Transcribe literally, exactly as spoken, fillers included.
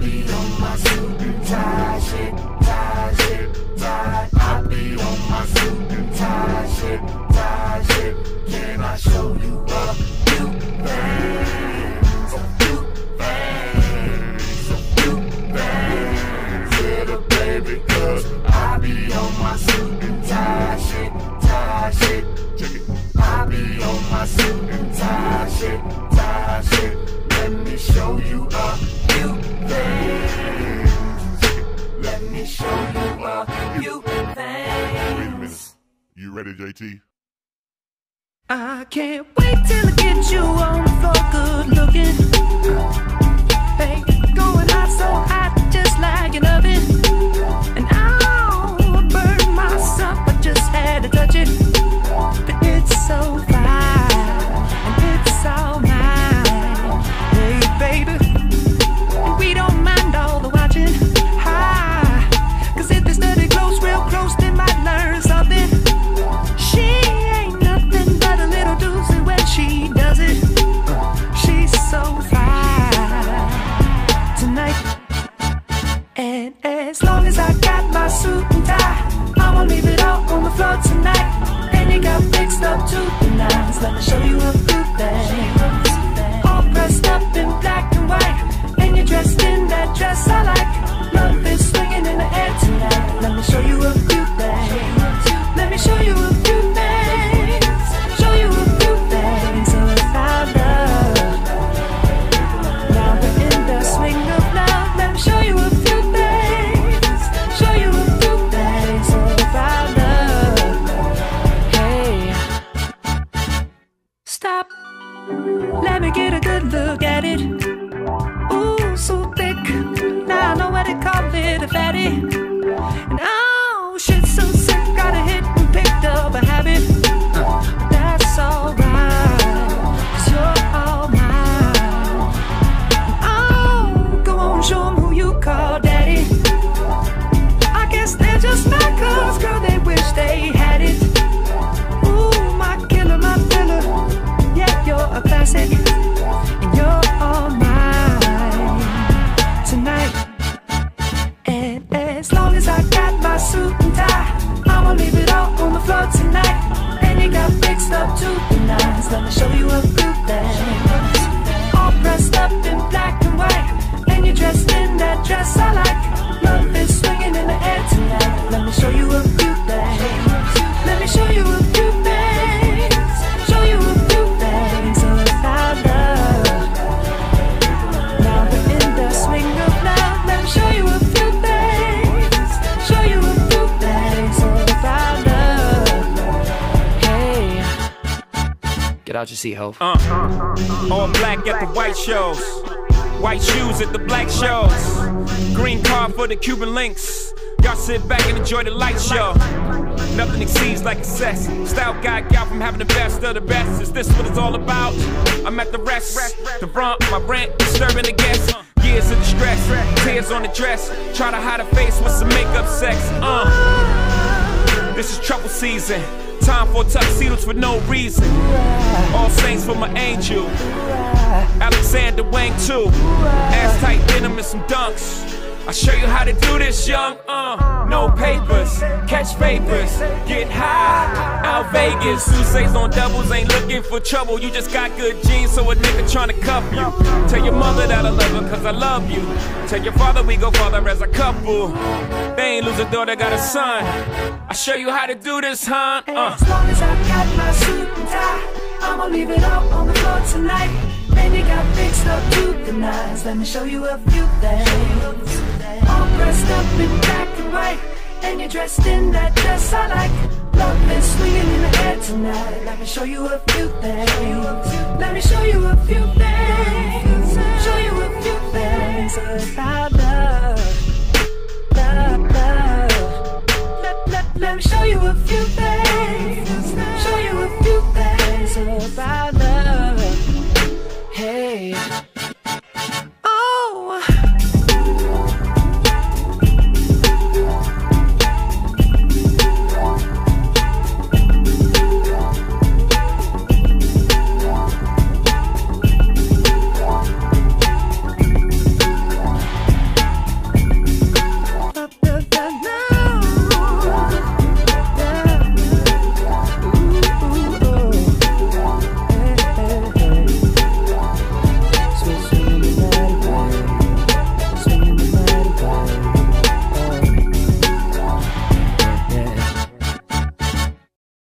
be on my suit and tie shit, tie shit, tie. I be on my suit and tie shit, tie shit. Can I show you a few things, a few things, a few things, little baby, cause I be on my suit and tie shit, tie shit. Check it. I be on my suit and tie shit, tie shit. Let me show you a few things. Let me show you a few things. Wait a minute. You ready, J T? I can't wait till I get you on the floor, good looking. Hey, going hot, so hot, just like an oven. And I'll burn myself, I just had to touch it. But it's so fine, and it's all mine. Hey, baby, and we don't mind all the watching. Hi, cause if they study close, real close, they might learn something. She ain't nothing but a little doozy when she does it. She's so fine tonight. And as long as I got my suit and tie, I'ma leave it all on the floor tonight. And you got fixed up to the nines. Let me show you a few things. All dressed up in black and white, and you're dressed in that dress I like. Love is swinging in the air tonight. Let me show you a few things. Let me show you a few things. Show you a few things about love. Now we're in the swing of love. Let me show you a few things. Show you a few things about love. Hey, stop. Let me get a good look at it. Ooh, so thick. Now I know what they call it, a fatty. And oh, shit, so sick. Got a hit and picked up a habit. Uh, that's alright, cause you're all mine. Oh, go on, show them who you call daddy. I guess they're just not cause, girl, they wish they had it. Ooh, my killer, my thriller. Yeah, you're a classic, and you're all mine tonight. And as long as I got my suit and tie, I'ma leave it all on the floor tonight. And you got fixed up to the nines. Let me show you a few things. All dressed up in black and white, and you're dressed in that dress I like. Love is swinging in the air tonight. Let me show you a few things. Let me show you a few things. Show you a few things about love. Now we're in the swing of love. Let me show you a few things. Show you a few things about love. Hey, Get out your seat, ho. Uh, all black at the white shows, white shoes at the black shows, green card for the Cuban links. Y'all sit back and enjoy the light show. Nothing exceeds like excess. Style guy gal from having the best of the best. Is this what it's all about? I'm at the rest. The brunt, my rent, disturbing the guests. Years of distress, tears on the dress. Try to hide a face with some makeup sex. Uh, this is trouble season. Time for tuxedos for no reason. All saints for my angel. Alexander Wang too. Ass tight denim and some dunks. I'll show you how to do this, young. Uh, no papers, catch papers, get high. Out Vegas, Tuesdays on doubles, ain't looking for trouble. You just got good genes, so a nigga tryna cuff you. Tell your mother that I love her, cause I love you. Tell your father we go farther as a couple. They ain't lose a daughter, got a son. I'll show you how to do this, huh? Uh. as long as I got my suit and tie, I'ma leave it all on the floor tonight. And you got fixed up to the nines. Let me show you a few things. All dressed up in black and white, and you're dressed in that dress I like. Love is swinging in the air tonight. Let me show you a few things. Let me show you a few things. Show you a few things about love, love, love. Let, let, let me show you a few things. Show you a few things about love.